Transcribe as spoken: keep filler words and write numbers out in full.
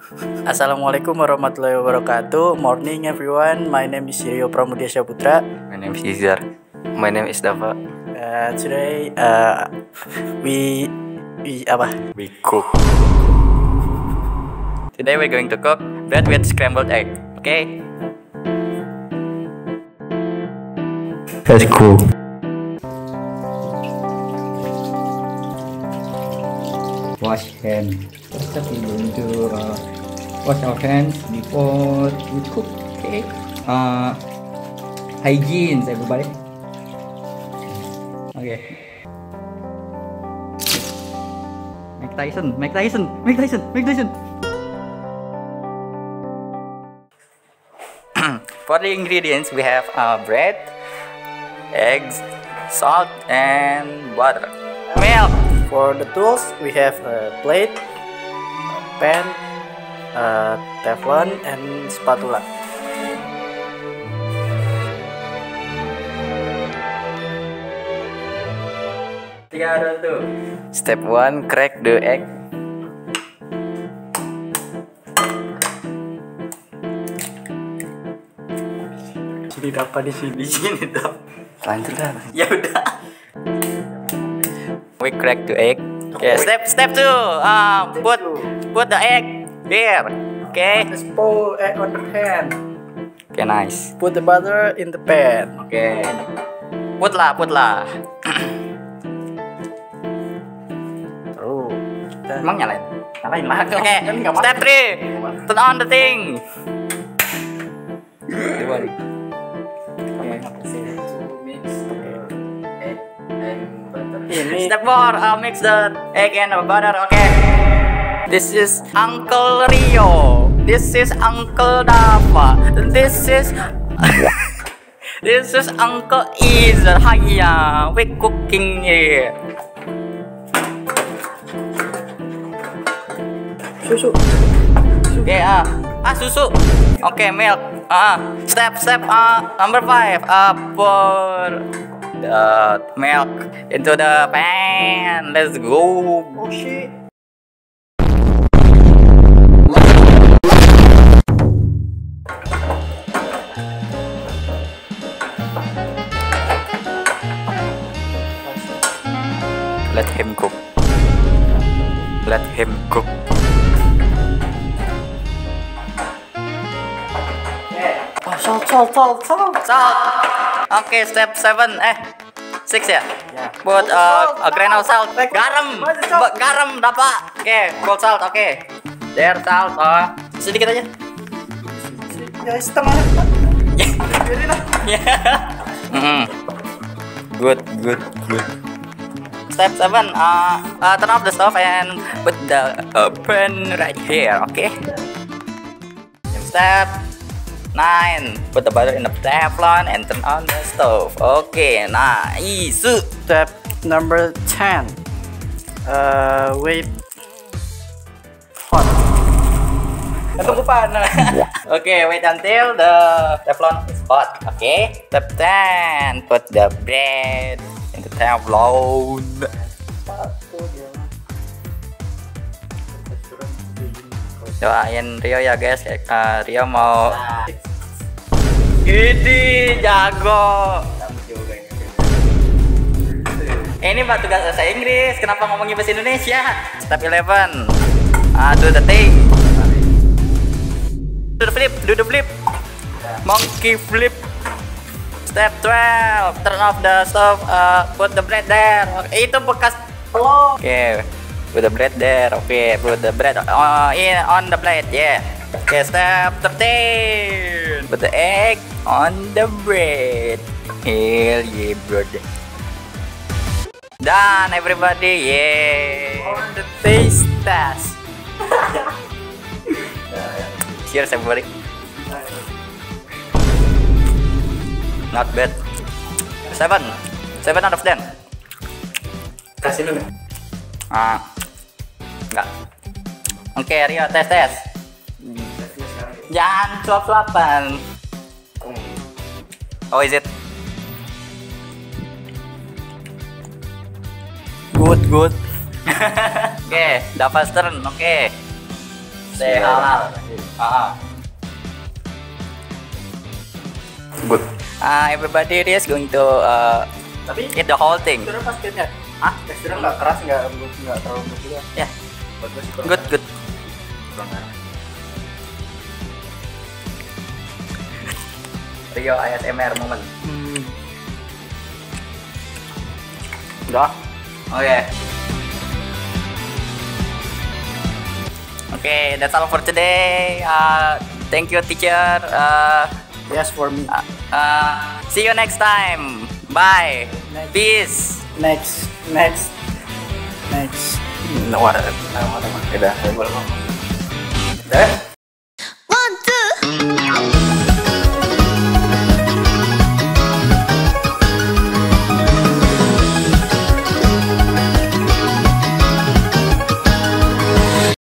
Assalamualaikum warahmatullahi wabarakatuh. Morning everyone. My name is Rio Pramudia Syaputra. My name is Izar. My name is Dava. Uh, today uh, we we apa? We cook. Today we're going to cook bread with scrambled egg. Okay? That's cool. Wash hand. First step we're going to uh, wash our hands before we cook. Okay. Uh, hygiene, everybody. Okay. Mike Tyson, Mike Tyson, Mike Tyson, Mike Tyson. For the ingredients, we have uh, bread, eggs, salt, and butter. Milk. For the tools, we have a plate, a pan, a teflon, and spatula. Step one, crack the egg. Jadi dapat di sini. Di sini dong. Lanjut lah. Ya udah. We crack the egg. Okay, step step two. Uh, put put the egg here. Okay. Let's pour egg on the pan. Okay, nice. Put the butter in the pan. Okay. Put lah, put lah. Oh, kita Emang nyalain? nyalain lah. Oke. Okay. Step three. Turn on the thing. Ini Step four, uh, mix the egg and the butter. Okay. This is Uncle Rio. This is Uncle Dava. This is this is Uncle Izar. Hiya, we cooking here. susu. Okay, ah, ah susu. Okay, milk. Ah, step step uh, number five. Uh, pour the milk into the pan. Let's go. Oh shit. Let him cook. Let him cook. Oh, salt, salt, salt, salt. Salt. Okay, step seven. Eh, six ya. Ya. Put uh, a grain of salt. Like- Garam. Where's the salt? Ba- Garam dapat. Okay, full salt. Okay. There salt. Uh, sedikit aja. Ya, setengah. Biarin lah. Mm. Good, good, good. Step seven. Uh, uh, turn off the stove and put the uh, pan right here. Okay. Step nine. Put the butter in the teflon and turn on the stove. Okay, nice. Step number ten. Uh, wait. Hot. Ketukupan. Okay, wait until the teflon is hot. Okay. Step ten. Put the bread in the teflon. Doain Rio ya guys. Uh, Rio mau. Gini jago. Ini batu tugas bahasa Inggris. Kenapa ngomongin bahasa Indonesia? Step eleven. Ah, do the thing. Do the flip, do the flip. Monkey flip. Step twelve. Turn off the stove. Uh, put the bread there. Okay, itu bekas pelong. Okay. Put the bread there. Okay, put the bread uh, in on the plate. Yeah. Okay, step thirteen. Put the egg on the bread. Hell yeah, brother. Done, everybody. Yeah. On the taste test. Cheers, everybody. Not bad. Seven. Seven out of ten. Kasih dulu. Ah. Enggak. Oke, Rio, tes tes. Jangan suap-suapan. Oh, is it? Good, good. Oke, Dava's turn. Oke. Stay halal. Ah. Good. Uh, everybody is going to uh, Tapi eat the whole thing. teksturnya pas kayaknya. Hah? Teksturnya nggak keras, nggak nggak terlalu lembut juga. Ya. Buat gua sih kurang Good, enak. good. Kurang enak. Rio A S M R moment. Hmm. Udah. Oke. Oke, that's all for today. Uh, thank you, teacher. Uh, Yes, for me. uh, uh, see you next time. Bye. Next. Peace. Next, next, next. No, ada. Udah, boleh ngomong. Eh?